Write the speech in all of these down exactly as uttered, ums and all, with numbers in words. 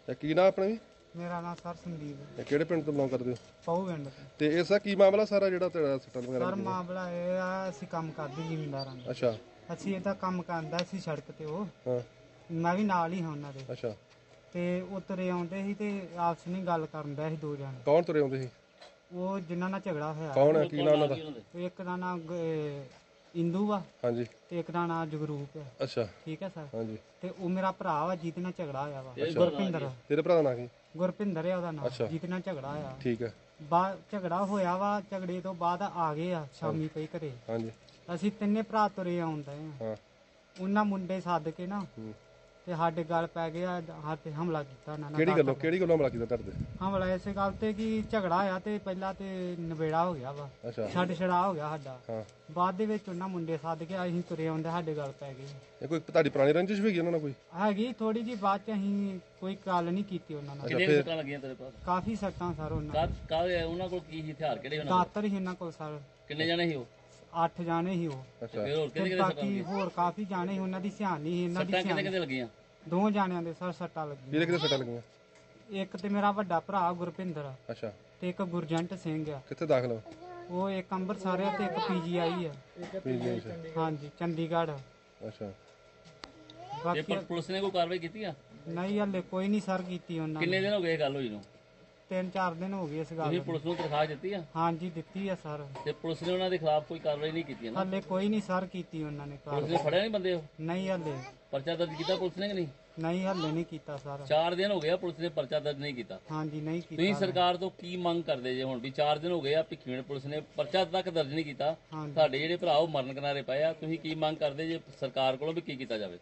ਕੀ ਨਾਮ ਆਪਣਾ ਜੀ? ਮੇਰਾ ਨਾਮ ਸਰ ਸੰਦੀਪ। ਕਿਹੜੇ ਪਿੰਡ ਤੋਂ ਬਿਲੋਂਗ ਕਰਦੇ ਹੋ? ਪਾਉ ਪਿੰਡ ਤੋਂ। ਤੇ ਇਸ ਦਾ ਕੀ ਮਾਮਲਾ ਸਾਰਾ ਜਿਹੜਾ ਤੇਰਾ ਸੱਟਾਂ ਵਗੈਰਾ? ਸਰ ਮਾਮਲਾ ਇਹ ਆ, ਅਸੀਂ ਕੰਮ ਕਰਦੇ ਜ਼ਿਮੀਂਦਾਰਾਂ ਦਾ। ਅੱਛਾ। ਅਸੀਂ ਇਹਦਾ ਕੰਮ ਕਰਦਾ ਸੀ ਸੜਕ ਤੇ। ਉਹ ਹਾਂ, ਮੈਂ ਵੀ ਨਾਲ ਹੀ ਹਾਂ ਉਹਨਾਂ ਦੇ। ਅੱਛਾ। ਤੇ ਉਹ ਤੁਰੇ ਆਉਂਦੇ ਸੀ ਤੇ ਆਪਸ ਵਿੱਚ ਗੱਲ ਕਰਨ ਡਿਆ ਸੀ ਦੋ ਜਣੇ। ਕੌਣ ਤੁਰੇ ਆਉਂਦੇ ਸੀ? ਉਹ ਜਿਨ੍ਹਾਂ ਨਾਲ ਝਗੜਾ ਹੋਇਆ। ਕੌਣ ਹੈ? ਕੀ ਨਾਮ ਉਹਨਾਂ ਦਾ? ਇੱਕ ਦਾ ਨਾਮ ਇੰਦੂ ਆ। ਹਾਂਜੀ। ਤੇ ਇੱਕ ਦਾ ਨਾਮ ਜਗਰੂਪ ਆ। ਅੱਛਾ, ਠੀਕ ਹੈ ਸਰ। ਹਾਂਜੀ। ਤੇ ਉਹ ਮੇਰਾ ਭਰਾ ਵਾ ਜਿਹਦੇ ਨਾਲ ਝਗੜਾ ਹੋਇਆ ਵਾ, ਗੁਰਪਿੰਦਰ। ਤੇਰੇ ਭਰਾ ਦਾ ਨਾਂ ਕੀ? ਗੁਰਪਿੰਦਰ ਹੈ ਉਹਦਾ ਨਾਮ, ਜਿਹਦੇ ਨਾਲ ਝਗੜਾ ਹੋਇਆ। ਠੀਕ ਹੈ। ਬਾ ਝਗੜਾ ਹੋਇਆ ਵਾ, ਝਗੜੇ ਤੋਂ ਬਾਅਦ ਆ ਗਏ ਆ ਸ਼ਾਮੀ ਪਈ ਘਰੇ। ਹਾਂਜੀ। ਅਸੀਂ ਤਿੰਨੇ ਭਰਾ ਤੁਰੇ ਆਉਂਦੇ ਆ। ਹਾਂ। ਉਹਨਾਂ ਮੁੰਡੇ ਸੱਦ ਕੇ ਨਾ ਤੇ ਸਾਡੇ ਗੱਲ ਪੈ ਗਿਆ, ਸਾਡੇ ਹਮਲਾ ਕੀਤਾ ਉਹਨਾਂ ਨੇ। ਕਿਹੜੀ ਗੱਲੋਂ ਕਿਹੜੀ ਗੱਲੋਂ ਹਮਲਾ ਕੀਤਾ ਤੁਹਾਡੇ ਤੇ? ਹਮਲਾ ਇਸੇ ਗੱਲ ਤੇ ਕਿ ਝਗੜਾ ਹੋਇਆ ਤੇ ਪਹਿਲਾਂ ਤੇ ਨਵੇੜਾ ਹੋ ਗਿਆ ਵਾ। ਅੱਛਾ। ਛੱਡ ਛੜਾ ਹੋ ਗਿਆ ਸਾਡਾ। ਹਾਂ। ਬਾਅਦ ਦੇ ਵਿੱਚ ਉਹਨਾਂ ਮੁੰਡੇ ਸੱਦ ਕੇ ਅਸੀਂ ਤੁਰੇ ਆਉਂਦੇ, ਸਾਡੇ ਗੱਲ ਪੈ ਗਈ। ਇਹ ਕੋਈ ਤੁਹਾਡੀ ਪੁਰਾਣੀ ਰੰਜਿਸ਼ ਵੀ ਹੈਗੀ ਉਹਨਾਂ ਨਾਲ ਕੋਈ? ਹੈਗੀ ਥੋੜੀ ਜੀ। ਬਾਅਦ ਚ ਅਸੀਂ ਕੋਈ ਗੱਲ ਨਹੀਂ ਕੀਤੀ ਉਹਨਾਂ ਨਾਲ। ਕਿੰਨੀਆਂ ਸੱਟਾਂ ਲੱਗੀਆਂ ਤੇਰੇ ਪਾਸ? ਕਾਫੀ ਸੱਟਾਂ ਸਰ ਉਹਨਾਂ ਕਾਹ ਉਹਨਾਂ ਕੋਲ ਕੀ ਸੀ ਹਥਿਆਰ? ਕਿਹੜੇ ਉਹਨਾਂ ਦਾਤਰ ਸੀ ਇਹਨਾਂ ਕੋਲ ਸਰ। ਕਿੰਨੇ ਜਣੇ ਸੀ ਉਹ? ਅੱਠ ਜਾਣੇ ਸੀ ਉਹ। ਅੱਛਾ। ਫਿਰ ਹੋਰ ਕਿਹਦੇ ਕਿਹਦੇ ਸੱਟਾਂ ਬਾਕੀ ਹੋਰ ਕਾਫੀ ਜਾਣੇ ਸੀ, ਉਹਨਾਂ ਦੀ ਸਿਆਣ ਨਹੀਂ ਸੀ। ਇਹਨਾਂ ਦੀ ਸੱਟਾਂ ਕਿੰਨੇ ਕਿੰਨੇ ਲੱਗੀਆਂ? ਦੋ ਜਾਣਿਆਂ ਦੇ ਸਰ ਸੱਟਾਂ ਲੱਗੀਆਂ। ਕਿਹਦੇ ਕਿਹਦੇ ਸੱਟਾਂ ਲੱਗੀਆਂ? ਇੱਕ ਤੇ ਮੇਰਾ ਵੱਡਾ ਭਰਾ ਗੁਰਪਿੰਦਰ। ਅੱਛਾ। ਤੇ ਇੱਕ ਗੁਰਜੰਟ ਸਿੰਘ ਆ। ਕਿੱਥੇ ਦਾਖਲ ਹੋ? ਉਹ ਇੱਕ ਅੰਮ੍ਰਿਤਸਰ ਆ ਤੇ ਇੱਕ ਪੀਜੀਆਈ ਆ। ਪੀਜੀਆਈ ਚ? ਹਾਂਜੀ, ਚੰਡੀਗੜ੍ਹ। ਅੱਛਾ। ਬਾਕੀ ਪੁਲਿਸ ਨੇ ਕੋਈ ਕਾਰਵਾਈ ਕੀਤੀ ਆ? ਨਹੀਂ ਹਲੇ ਕੋਈ ਨਹੀਂ ਸਰ ਕੀਤੀ ਉਹਨਾਂ ਨੇ। ਕਿੰਨੇ ਦਿਨ ਹੋ ਗਏ ਗੱਲ ਹੋਈ ਨੂੰ? ਤਿੰਨ ਚਾਰ ਦਿਨ ਹੋ ਗਏ ਇਸ ਗੱਲ ਤੁਸੀਂ ਪੁਲਿਸ ਨੂੰ ਦਰਖਾਸਤ ਦਿੱਤੀ ਆ? ਹਾਂਜੀ ਦਿੱਤੀ ਆ ਸਰ। ਤੇ ਪੁਲਿਸ ਨੇ ਉਹਨਾਂ ਦੇ ਖਿਲਾਫ ਕੋਈ ਕਾਰਵਾਈ ਨਹੀਂ ਕੀਤੀ ਨਾ? ਹਲੇ ਕੋਈ ਨਹੀਂ ਸਰ ਕੀਤੀ ਉਹਨਾਂ ਨੇ ਪੁਲਿਸ ਨੇ ਕਾਰਵਾਈ। ਫੜਿਆ ਨਹੀਂ ਬੰਦੇ ਉਹ? ਨਹੀਂ ਹਲੇ। ਪਰਚਾ ਦਰਜ ਕੀਤਾ ਪੁਲਿਸ ਨੇ ਕਿ ਨਹੀਂ? ਨਹੀਂ ਹਲੇ ਨਹੀਂ ਕੀਤਾ ਸਰ। ਚਾਰ ਦਿਨ ਹੋ ਗਏ ਆ ਪੁਲਿਸ ਨੇ ਪਰਚਾ ਦਰਜ ਨਹੀਂ ਕੀਤਾ? ਹਾਂਜੀ ਨਹੀਂ ਕੀਤਾ। ਤੁਸੀਂ ਸਰਕਾਰ ਤੋਂ ਕੀ ਮੰਗ ਕਰਦੇ ਜੇ ਹੁਣ ਵੀ ਚਾਰ ਦਿਨ ਹੋ ਗਏ ਆ ਭਿੱਖੀਵਿੰਡ ਪੁਲਿਸ ਨੇ ਪਰਚਾ ਤੱਕ ਦਰਜ ਨਹੀਂ ਕੀਤਾ, ਸਾਡੇ ਜਿਹੜੇ ਭਰਾ ਉਹ ਮਰਨ ਕਿਨਾਰੇ ਪਏ ਆ, ਤੁਸੀਂ ਕੀ ਮੰਗ ਕਰਦੇ ਜੇ ਸਰਕਾਰ ਕੋਲੋਂ ਵੀ ਕੀ ਕੀਤਾ ਜਾਵੇ?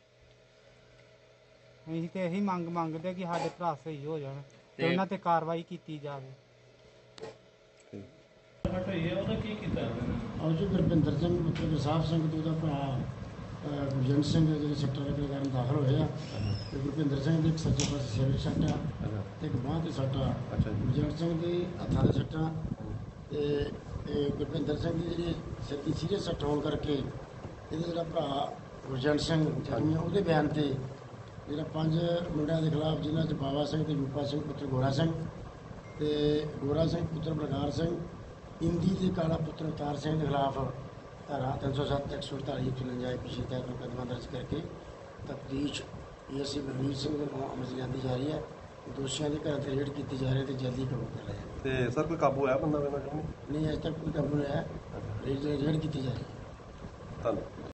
ਅਸੀਂ ਤੇ ਇਹੀ ਮੰਗ ਮੰਗਦੇ ਕਿ ਸਾਡੇ ਭਰਾ ਸਹੀ ਹੋ ਜਾਣ ਤੇ ਉਹਨਾਂ ਤੇ ਕਾਰਵਾਈ ਕੀਤੀ ਜਾਵੇ। ਉਹਦਾ ਕੀ ਕੀਤਾ? ਔਰ ਜੋ ਗੁਰਪਿੰਦਰ ਸਿੰਘ ਮਤਲਬ ਗੁਰਸਾਹਿਬ ਸਿੰਘ ਤੇ ਉਹਦਾ ਭਰਾ ਗੁਰਜੰਟ ਸਿੰਘ ਜਿਹੜੇ ਸੱਟਾਂ ਲੱਗਣ ਕਾਰਨ ਦਾਖਲ ਹੋਏ ਆ। ਤੇ ਗੁਰਪਿੰਦਰ ਸਿੰਘ ਦੇ ਇੱਕ ਸੱਜੇ ਪਾਸੇ ਸਿਰ ਵਿੱਚ ਸੱਟ ਆ ਤੇ ਇੱਕ ਬਾਂਹ ਤੇ ਸੱਟ ਆ। ਗੁਰਜੰਟ ਸਿੰਘ ਦੇ ਹੱਥਾਂ ਦੇ ਸੱਟਾਂ ਤੇ ਗੁਰਪਿੰਦਰ ਸਿੰਘ ਦੀ ਜਿਹੜੀ ਸਿਰ ਦੀ ਸੀਰੀਅਸ ਸੱਟ ਹੋਣ ਕਰਕੇ ਇਹਦਾ ਜਿਹੜਾ ਭਰਾ ਗੁਰਜੰਟ ਸਿੰਘ ਜਰਮੀ ਉਹਦੇ ਬਿਆਨ ਤੇ ਜਿਹੜਾ ਪੰਜ ਮੁੰਡਿਆਂ ਦੇ ਖਿਲਾਫ, ਜਿਨ੍ਹਾਂ 'ਚ ਬਾਵਾ ਸਿੰਘ ਤੇ ਰੂਪਾ ਸਿੰਘ ਪੁੱਤਰ ਗੋਰਾ ਸਿੰਘ ਤੇ ਗੋਰਾ ਸਿੰਘ ਪੁੱਤਰ ਬਲਕਾਰ ਸਿੰਘ, ਇੰਦੀ ਤੇ ਕਾਲਾ ਪੁੱਤਰ ਅਵਤਾਰ ਸਿੰਘ ਦੇ ਖਿਲਾਫ ਧਾਰਾ ਤਿੰਨ ਸੌ ਸੱਤ ਇੱਕ ਸੌ ਅਠਤਾਲੀ ਚੁਰੰਜਾ ਪਿਛਲੇ ਤਹਿਤ ਮੁਕੱਦਮਾ ਦਰਜ ਕਰਕੇ ਤਫਤੀਸ਼ ਏਐਸਆਈ ਬਲਵੀਰ ਸਿੰਘ ਵੱਲੋਂ ਅਮਲ 'ਚ ਲਿਆਂਦੀ ਜਾ ਰਹੀ ਹੈ। ਦੋਸ਼ੀਆਂ ਦੇ ਘਰਾਂ 'ਤੇ ਰੇਡ ਕੀਤੀ ਜਾ ਰਹੀ ਹੈ ਤੇ ਜਲਦੀ ਕਾਬੂ ਕਰ ਲਿਆ ਜਾਏਗਾ। ਤੇ ਸਰ ਕੋਈ ਕਾਬੂ ਆਇਆ ਬੰਦਾ? ਨਹੀਂ, ਅਜੇ ਤੱਕ ਕੋਈ ਕਾਬੂ ਨਹੀਂ ਆਇਆ। ਰੇਡ ਰੇਡ ਕੀਤੀ ਜਾ ਰਹੀ ਹੈ। ਧੰਨਵਾਦ।